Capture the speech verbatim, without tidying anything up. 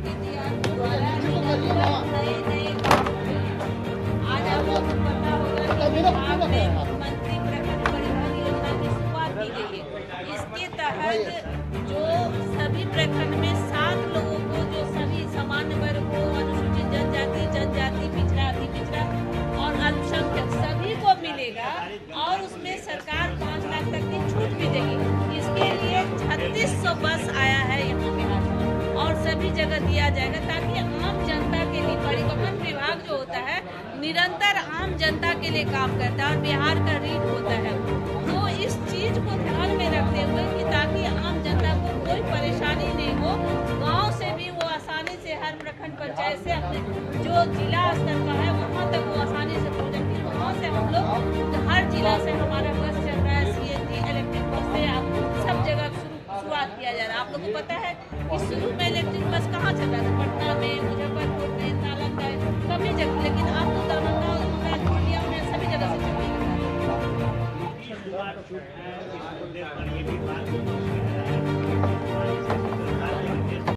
नए नए आज आपको पता होगा कि बिहार में मुख्यमंत्री प्रखंड परिवहन योजना की शुरुआत की गई है। इसके तहत जो सभी प्रखंड में सात लोगों को, जो सभी सामान्य वर्ग को, अनुसूचित जनजाति, जनजाति, पिछड़ा, अति पिछड़ा और अल्पसंख्यक सभी को मिलेगा और उसमें सरकार पाँच लाख तक की छूट भी देगी। इसके लिए छत्तीस सौ बस आया है यहाँ बिहार में और सभी जगह दिया जाएगा ताकि आम जनता के लिए, परिवहन विभाग जो होता है निरंतर आम जनता के लिए काम करता है और बिहार का रीढ़ होता है। तो इस चीज को ध्यान में रखते हुए कि ताकि आम जनता को कोई परेशानी नहीं हो, गांव से भी वो आसानी से हर प्रखंड पंचायत से अपने जो जिला स्तर का है वहाँ तक वो आसानी से पहुँच सकती है। वहाँ से हम लोग हर जिला से हमारा बस चल रहा है, C N G electric bus से सब जगह शुरुआत किया जा रहा है। आप लोगों को पता है कि शुरू में इलेक्ट्रिक बस कहाँ चल रहा था? पटना में, मुजफ्फरपुर में, नालंदा में, कभी जगह, लेकिन अब तो दरभंगा में सभी जगह से चल रही है।